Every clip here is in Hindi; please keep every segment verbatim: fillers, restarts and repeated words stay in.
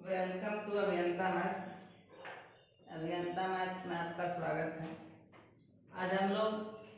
Welcome to Abhiyanta maths. Abhiyanta maths में आपका स्वागत है। आज हम लोग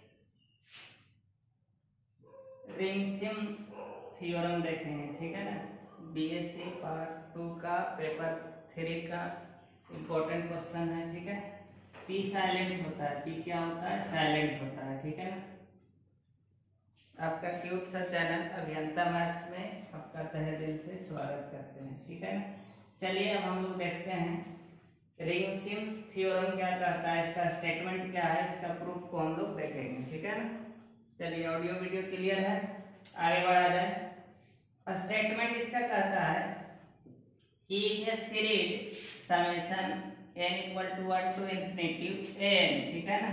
रिंग-सिम्स थ्योरम देखेंगे, ठीक है ना। बीएससी पार्ट टू का पेपर थ्री का इम्पोर्टेंट क्वेश्चन है, ठीक है। पी साइलेंट होता है, पी क्या होता है? साइलेंट होता है, ठीक है ना। आपका क्यूट सा चैनल अभियंता मैथ्स में आपका तहे दिल से स्वागत करते हैं, ठीक है ना। चलिए अब हम लोग देखते हैं रिंग-सिम्स थ्योरम क्या कहता है, इसका स्टेटमेंट क्या है, इसका प्रूफ को हम लोग देखेंगे, ठीक है ना। चलिए ऑडियो वीडियो क्लियर है, आगे बढ़ा जाए। स्टेटमेंट इसका कहता है कि ये series summation n equal to one to infinity n, ठीक है ना,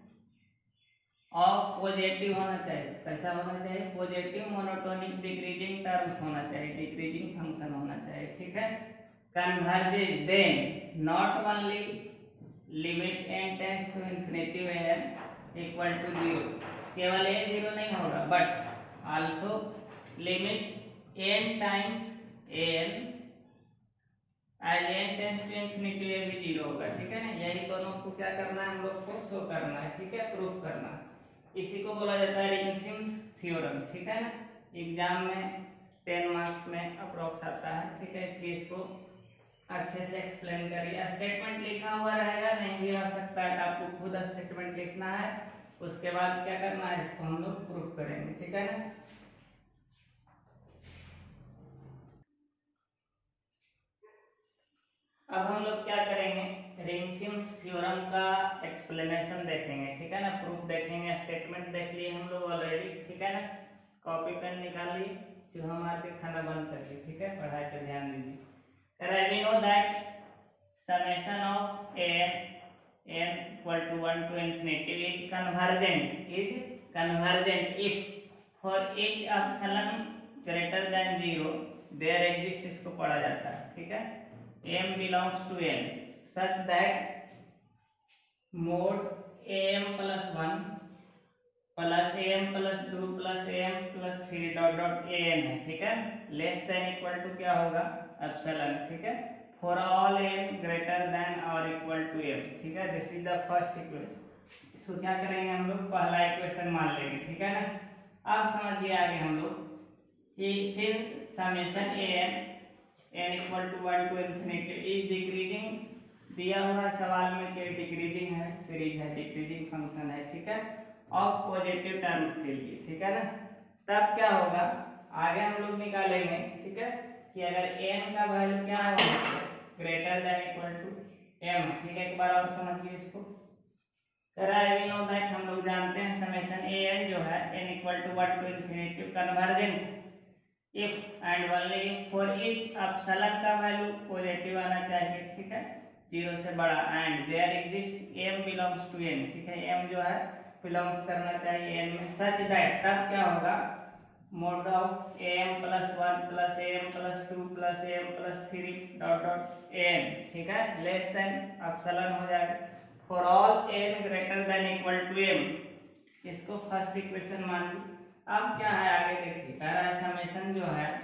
ऑफ पॉजिटिव होना चाहिए। कैसा होना चाहिए? पॉजिटिव मोनोटोनिक डिक्रीजिंग टर्म्स होना चाहिए, डिक्रीजिंग फंक्शन होना चाहिए, ठीक है। Converges then not only limit n tends to infinity n equal to zero, केवल n जीरो नहीं होगा but also limit n times n as n tends to infinity ये भी जीरो होगा, ठीक है ना। यही दोनों को क्या करना है, हम लोग को शो करना है, ठीक है, प्रूफ करना है। इसी को बोला जाता है रिंग-सिम्स थ्योरम, ठीक है ना। एग्जाम में टेन मार्क्स में अप्रोक्स आता है, ठीक है। इसलिए इसको अच्छे से एक्सप्लेन करिए। स्टेटमेंट लिखा हुआ रहेगा, नहीं भी आ सकता है तो आपको खुद स्टेटमेंट लिखना है, उसके बाद क्या करना है, इसको हम लोग प्रूफ करेंगे, ठीक है ना। अब हम लोग क्या करेंगे, रिंग-सिम्स थ्योरम का एक्सप्लेनेशन देखेंगे, ठीक है ना, प्रूफ देखेंगे। स्टेटमेंट देख लिए हम लोग ऑलरेडी, ठीक है ना। कॉपी पेन निकाल लिए, चूहा मार के खाना बंद करके, ठीक है, पढ़ाई पे ध्यान दीजिए। We know that summation of n n equal to one to infinity is convergent is convergent if for each epsilon greater than zero there exist, इसको पढ़ा जाता है, ठीक है। m belongs to n such that mod am plus one plus am plus two plus am plus three dot dot an है, ठीक है। लेस देन इक्वल टू क्या होगा, एप्सिलॉन, ठीक है। For all m greater than और इक्वल टू m, ठीक है। This is the first equation. इसको क्या करेंगे हम लोग, पहला इक्वेशन मान लेंगे, ठीक है ना। अब समझिए आगे हम लोग कि since summation am n equal to one to infinity is decreasing, दिया हुआ सवाल में कि डिक्रीजिंग है, सीरीज है, डिक्रीजिंग फंक्शन है, ठीक है, ऑफ पॉजिटिव टर्म्स के लिए, ठीक है ना। तब क्या होगा, आगे हम लोग निकालेंगे, ठीक है, कि अगर n का वैल्यू क्या है, greater than equal to m, ठीक है। एक बार और समझिए इसको। वी नो दैट हम लोग जानते हैं समेशन an जो है n equal to one to infinity convergent if and only for each epsilon का वैल्यू पॉजिटिव आना चाहिए, ठीक है, जीरो से बड़ा, and there exist m belongs to n, ठीक है, m जो है बिलोंग्स करना चाहिए n में, सच दैट तब क्या होगा, mod of am plus one plus am plus two plus am plus three dot dot n, ठीक है, लेस देन एप्सिलॉन हो जाएगा for all n greater than equal to m। इसको फर्स्ट इक्वेशन मान ली। अब क्या है आगे देखिए, कह रहा है समेशन जो है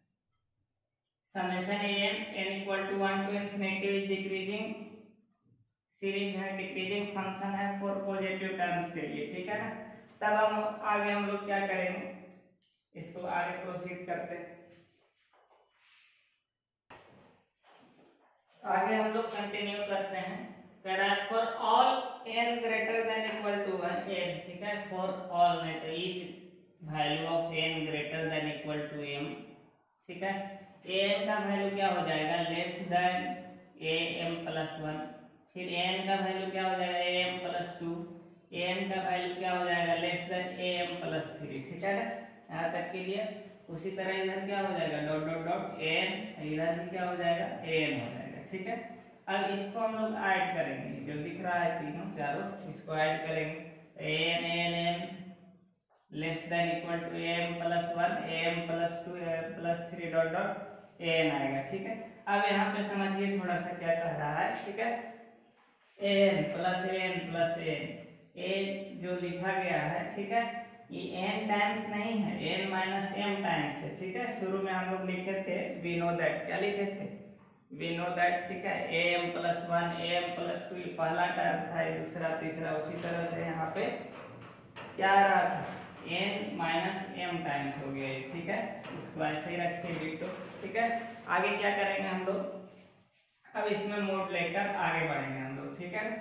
summation an n equal to one to infinity is decreasing series है, डिक्रीजिंग फंक्शन है फॉर पॉजिटिव टर्म्स के लिए, ठीक है ना। तब हम आगे हम लोग क्या करेंगे, इसको आगे प्रोसीड करते हैं। आगे हम लोग कंटिन्यू करते हैं। कह रहा है for all n greater than equal to one n, ठीक है, फॉर ऑल नहीं तो each value of n greater than equal to m, ठीक है। an का वैल्यू क्या हो जाएगा, less than am plus one, फिर n का वैल्यू क्या हो जाएगा, am प्लस टू, an का वैल्यू क्या हो जाएगा, less than am plus three, ठीक है ना, यहाँ तक के लिए। उसी तरह इधर क्या हो जाएगा, डॉट डॉट डॉट an, इधर भी क्या हो जाएगा, an हो जाएगा, ठीक है। अब इसको हम लोग ऐड करेंगे, जो दिख रहा है तीनों चारों, इसको ऐड करेंगे, an an n less than equal to am plus one am plus two am plus three dot dot an आएगा, ठीक है। अब यहाँ पे समझिए थोड़ा सा क्या कह रहा है, ठीक है, an plus an plus n, a जो लिखा गया है, ठीक है, ये n टाइम्स नहीं है, n माइनस m टाइम्स है, ठीक है। शुरू में हम लोग लिखे थे वी नो दैट, क्या लिखे थे, वी नो दैट, ठीक है, A M plus one, A M plus two, पहला टर्म था, दूसरा तीसरा, उसी तरह से यहाँ पे क्या आ रहा था, एन माइनस एम टाइम्स हो गया, ठीक है, इसको ऐसे ही रखें डिटो, ठीक है। आगे क्या करेंगे हम लोग, अब इसमें मोड लेकर आगे बढ़ेंगे हम लोग, ठीक है।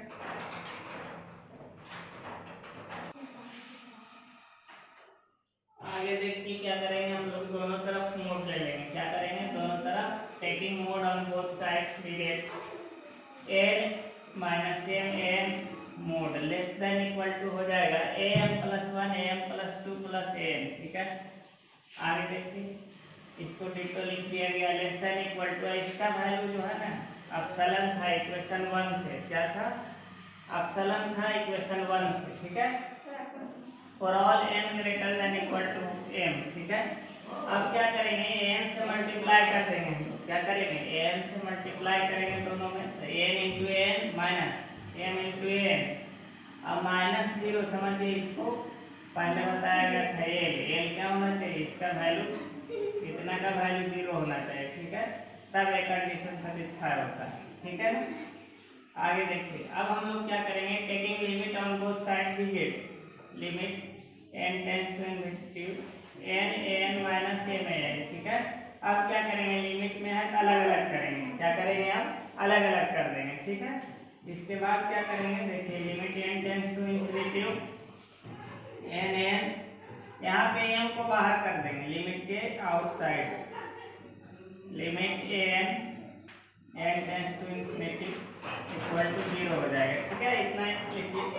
आगे देखिए क्या करेंगे हम लोग, दोनों तरफ मोड ले लेंगे, क्या करेंगे, दोनों तरफ taking mod on both sides we get N minus M N mod less than equal to हो जाएगा A M plus one, A M plus two plus A N, ठीक है। आगे देखिए इसको डिटो लिख दिया गया, लेस देन इक्वल टू, इसका वैल्यू जो है ना अपसलन था इक्वेशन वन से, क्या था, अपसलन था इक्वेशन वन से, ठीक है, for all n greater than equal to m, ठीक है। अब क्या करेंगे, n से मल्टीप्लाई कर देंगे, क्या करेंगे, n से मल्टीप्लाई करेंगे दोनों में, तो n into N minus m into N, अब माइनस जीरो समझिए इसको, पहले बताया गया था l, l क्या होना चाहिए, इसका वैल्यू इतना का वैल्यू जीरो होना चाहिए, ठीक है, तब एक कंडीशन सेटिस्फाई होता है, ठीक है। आगे देखिए अब हम लोग क्या करेंगे, taking limit on both side we get limit n tends to infinity n an minus m an, ठीक है। अब क्या करेंगे, लिमिट में है तो अलग अलग करेंगे, क्या करेंगे, आप अलग अलग कर देंगे, ठीक है। इसके बाद क्या करेंगे, देखिए limit n tends to infinity n an, यहाँ पे m को बाहर कर देंगे लिमिट के outside, limit an n tends to infinity equal to zero हो जाएगा, ठीक है, इतना लिखिए।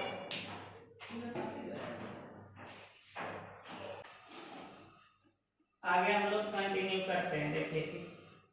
आगे हम लोग कंटिन्यू करते हैं, देखिए ठीक,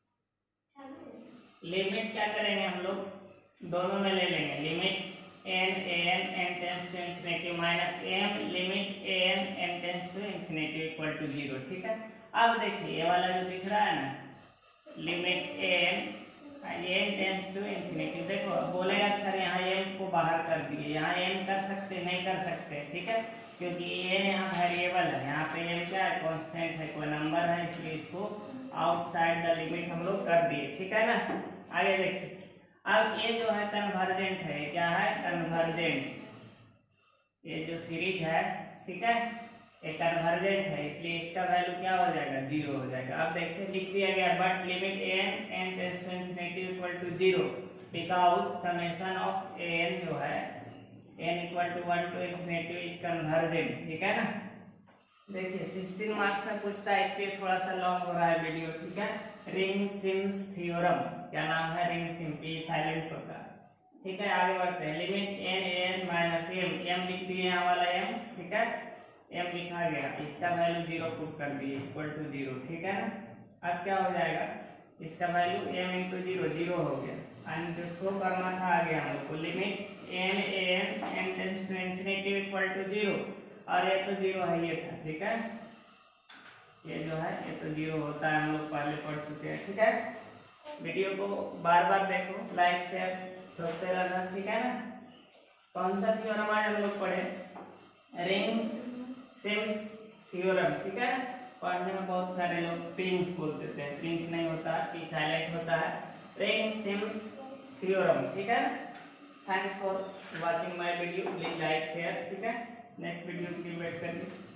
लिमिट क्या करेंगे हम लोग दोनों में ले लेंगे, limit N N N tends to infinity minus M limit N N tends to infinity equal to zero, ठीक है। अब देखिए ये वाला जो दिख रहा है ना, limit N N tends to infinity, देखो बोलेगा सर यहाँ एम को बाहर कर दिए, यहाँ एम कर सकते नहीं कर सकते, ठीक है, क्योंकि एन यहाँ वेरिएबल है, यहाँ पे एम क्या है, कांस्टेंट है, कोई नंबर है, इसलिए इसको आउटसाइड द लिमिट हम लोग कर दिए, ठीक है ना। आगे देखिए अब ये जो है कन्वर्जेंट है, क्या है, कन्वर्जेंट, ये जो सीरीज है, ठीक है, ये कन्वर्जेंट है, इसलिए इसका वैल्यू क्या हो जाएगा, जीरो हो जाएगा। अब देखिए लिख दिया गया but limit N N tends to infinity equal to zero because summation of N जो है n equal to one to infinity is convergent, ठीक है ना। देखिए सिक्सटीन मार्क्स में पूछता है, इसलिए थोड़ा सा लॉन्ग हो रहा है वीडियो, ठीक है। रिंग सिम्स थ्योरम, क्या नाम है, रिंग सिम, पी साइलेंट होगा, ठीक है। आगे बढ़ते हैं, limit n n minus m, m लिख दिए यहाँ वाला m, ठीक है, m लिखा गया, इसका वैल्यू जीरो पुट कर दिए इक्वल टू जीरो, ठीक है ना। अब क्या हो जाएगा, इसका value m into zero, zero हो गया, एंड जो शो करना था आगे हम लोग को limit n an n tends to infinity equal to zero, और ये तो जीरो है, ये था, ठीक है, ये जो है ये तो जीरो होता है, हम लोग पहले पढ़ चुके हैं, ठीक है। वीडियो को बार बार देखो, लाइक शेयर सोचते रहना, ठीक है ना। कौन सा थ्योरम आज हम लोग पढ़े, रिंग्स सिम्स थ्योरम, ठीक है। पढ़ने में बहुत सारे लोग प्रिंस बोल देते हैं, प्रिंस नहीं होता, पी साइलेंट होता है, रिंग सिम्स थ्योरम, ठीक है। Thanks for watching my video, please like share, ठीक है। नेक्स्ट वीडियो के लिए वेट करिए।